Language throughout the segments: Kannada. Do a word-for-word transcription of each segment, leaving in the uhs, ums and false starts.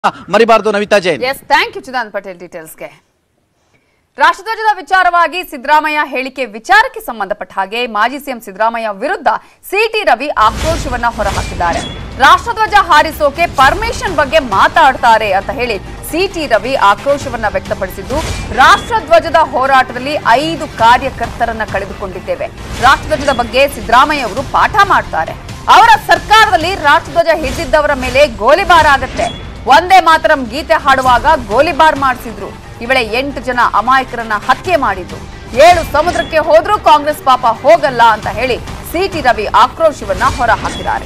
ಮರಿಬಾರದು Navita Jain. Yes, thank you Chidananda Patel ಡೀಟೇಲ್ಸ್ಗೆ. ರಾಷ್ಟ್ರಧ್ವಜದ ವಿಚಾರವಾಗಿ ಸಿದ್ದರಾಮಯ್ಯ ಹೇಳಿಕೆ ವಿಚಾರಕ್ಕೆ ಸಂಬಂಧಪಟ್ಟ ಹಾಗೆ ಮಾಜಿ ಸಿಎಂ ಸಿದ್ದರಾಮಯ್ಯ ವಿರುದ್ಧ ಸಿಟಿ ರವಿ ಆಕ್ರೋಶವನ್ನ ಹೊರಹಾಕಿದ್ದಾರೆ. ರಾಷ್ಟ್ರಧ್ವಜ ಹಾರಿಸೋಕೆ ಪರ್ಮಿಷನ್ ಬಗ್ಗೆ ಮಾತಾಡ್ತಾರೆ ಅಂತ ಹೇಳಿ ಸಿಟಿ ರವಿ ಆಕ್ರೋಶವನ್ನ ವ್ಯಕ್ತಪಡಿಸಿದ್ದು, ರಾಷ್ಟ್ರಧ್ವಜದ ಹೋರಾಟದಲ್ಲಿ ಐದು ಕಾರ್ಯಕರ್ತರನ್ನ ಕಳೆದುಕೊಂಡಿದ್ದೇವೆ. ರಾಷ್ಟ್ರಧ್ವಜದ ಬಗ್ಗೆ ಸಿದ್ದರಾಮಯ್ಯ ಅವರು ಪಾಠ ಮಾಡ್ತಾರೆ. ಅವರ ಸರ್ಕಾರದಲ್ಲಿ ರಾಷ್ಟ್ರಧ್ವಜ ಹಿಡಿದಿದ್ದವರ ಮೇಲೆ ಗೋಲಿಬಾರ್ ಆಗತ್ತೆ. ಒಂದೇ ಮಾತರಂ ಗೀತೆ ಹಾಡುವಾಗ ಗೋಲಿಬಾರ್ ಮಾಡಿಸಿದ್ರು. ಈ ವೇಳೆ ಎಂಟು ಜನ ಅಮಾಯಕರನ್ನ ಹತ್ಯೆ ಮಾಡಿದ್ರು. ಏಳು ಸಮುದ್ರಕ್ಕೆ ಹೋದ್ರೂ ಕಾಂಗ್ರೆಸ್ ಪಾಪ ಹೋಗಲ್ಲ ಅಂತ ಹೇಳಿ ಸಿಟಿ ರವಿ ಆಕ್ರೋಶವನ್ನ ಹೊರ ಹಾಕಿದ್ದಾರೆ.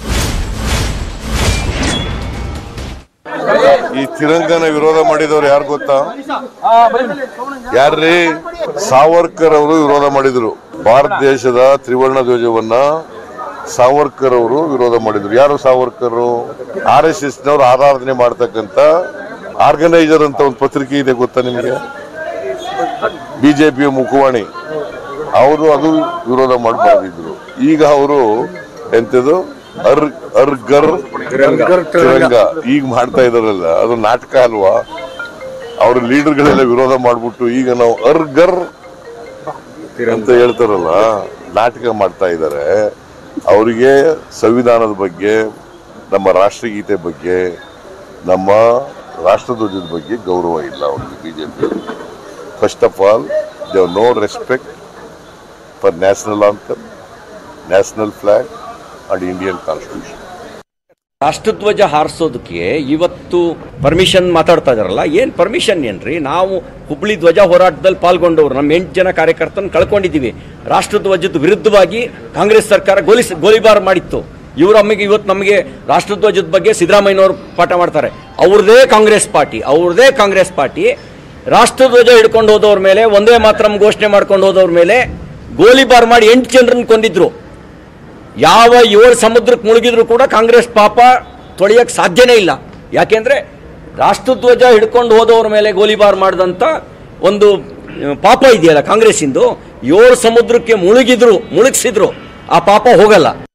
ಈ ತಿರಂಗನ ವಿರೋಧ ಮಾಡಿದವರು ಯಾರು ಗೊತ್ತಾ? ಯಾರ್ರೀ? ಸಾವರ್ಕರ್ ಅವರು ವಿರೋಧ ಮಾಡಿದ್ರು. ಭಾರತ ದೇಶದ ತ್ರಿವರ್ಣ ಧ್ವಜವನ್ನ ಸಾವರ್ಕರ್ ಅವರು ವಿರೋಧ ಮಾಡಿದ್ರು. ಯಾರು ಸಾವರ್ಕರ್? ಆರ್ ಎಸ್ ಎಸ್ ನವರು ಆರಾಧನೆ ಮಾಡ್ತಕ್ಕಂತ ಆರ್ಗನೈಸರ್ ಅಂತ ಒಂದು ಪತ್ರಿಕೆ ಇದೆ, ಗೊತ್ತಾ ನಿಮಗೆ? ಬಿಜೆಪಿಯ ಮುಖವಾಣಿ. ಅವರು ಅದು ವಿರೋಧ ಮಾಡಿ ಬರೆದಿದ್ರು. ಈಗ ಅವರು ಎಂತದು ಅರ್ ಅರ್ಗರ್ ತಿರಂಗ ಈಗ ಮಾಡ್ತಾ ಇದಾರಲ್ಲ, ಅದು ನಾಟಕ ಅಲ್ವಾ? ಅವ್ರ ಲೀಡರ್ಗಳೆಲ್ಲ ವಿರೋಧ ಮಾಡ್ಬಿಟ್ಟು ಈಗ ನಾವು ಅರ್ಗರ್ ಅಂತ ಹೇಳ್ತಾರಲ್ಲ, ನಾಟಕ ಮಾಡ್ತಾ ಇದ್ದಾರೆ. ಅವರಿಗೆ ಸಂವಿಧಾನದ ಬಗ್ಗೆ, ನಮ್ಮ ರಾಷ್ಟ್ರಗೀತೆ ಬಗ್ಗೆ, ನಮ್ಮ ರಾಷ್ಟ್ರಧ್ವಜದ ಬಗ್ಗೆ ಗೌರವ ಇಲ್ಲ ಅವ್ರಿಗೆ. BJP first of all they have no respect for national anthem, national flag and Indian constitution. ರಾಷ್ಟ್ರಧ್ವಜ ಹಾರಿಸೋದಕ್ಕೆ ಇವತ್ತು ಪರ್ಮಿಷನ್ ಮಾತಾಡ್ತಾ ಇದಾರಲ್ಲ, ಏನ್ ಪರ್ಮಿಷನ್ ಏನ್ರಿ? ನಾವು ಹುಬ್ಳಿ ಧ್ವಜ ಹೋರಾಟದಲ್ಲಿ ಪಾಲ್ಗೊಂಡವ್ರು, ನಮ್ಮ ಎಂಟು ಜನ ಕಾರ್ಯಕರ್ತನ ಕಳ್ಕೊಂಡಿದ್ದೀವಿ. ರಾಷ್ಟ್ರಧ್ವಜದ ವಿರುದ್ಧವಾಗಿ ಕಾಂಗ್ರೆಸ್ ಸರ್ಕಾರ ಗೋಲಿ ಗೋಲಿಬಾರ್ ಮಾಡಿತ್ತು. ಇವರು ನಮಗೆ ಇವತ್ತು ನಮಗೆ ರಾಷ್ಟ್ರಧ್ವಜದ ಬಗ್ಗೆ ಸಿದ್ದರಾಮಯ್ಯನವರು ಪಾಠ ಮಾಡ್ತಾರೆ. ಅವ್ರದೇ ಕಾಂಗ್ರೆಸ್ ಪಾರ್ಟಿ ಅವ್ರದೇ ಕಾಂಗ್ರೆಸ್ ಪಾರ್ಟಿ ರಾಷ್ಟ್ರಧ್ವಜ ಹಿಡ್ಕೊಂಡು ಹೋದವ್ರ ಮೇಲೆ, ಒಂದೇ ಮಾತರಂ ಘೋಷಣೆ ಮಾಡ್ಕೊಂಡು ಹೋದವ್ರ ಮೇಲೆ ಗೋಲಿಬಾರ್ ಮಾಡಿ ಎಂಟು ಜನರನ್ನು ಕೊಂದಿದ್ರು. ಯಾವ ಏಳು ಸಮುದ್ರಕ್ಕೆ ಮುಳುಗಿದ್ರು ಕೂಡ ಕಾಂಗ್ರೆಸ್ ಪಾಪ ತೊಳೆಯಕ್ಕೆ ಸಾಧ್ಯನೇ ಇಲ್ಲ. ಯಾಕೆಂದ್ರೆ ರಾಷ್ಟ್ರಧ್ವಜ ಹಿಡ್ಕೊಂಡು ಹೋದವ್ರ ಮೇಲೆ ಗೋಲಿಬಾರ್ ಮಾಡಿದಂತ ಒಂದು ಪಾಪ ಇದೆಯಲ್ಲ ಕಾಂಗ್ರೆಸ್ಸಿಂದು, ಏಳು ಸಮುದ್ರಕ್ಕೆ ಮುಳುಗಿದ್ರು ಮುಳುಗಿಸಿದ್ರು, ಆ ಪಾಪ ಹೋಗಲ್ಲ.